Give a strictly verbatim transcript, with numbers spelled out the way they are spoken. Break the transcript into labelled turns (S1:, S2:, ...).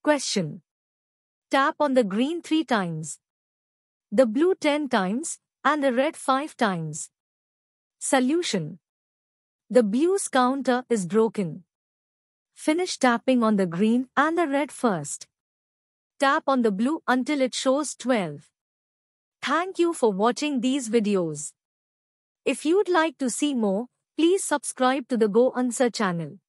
S1: Question. Tap on the green three times, the blue ten times, and the red five times. Solution. The blue's counter is broken. Finish tapping on the green and the red first. Tap on the blue until it shows twelve. Thank you for watching these videos. If you'd like to see more, please subscribe to the Go Answer channel.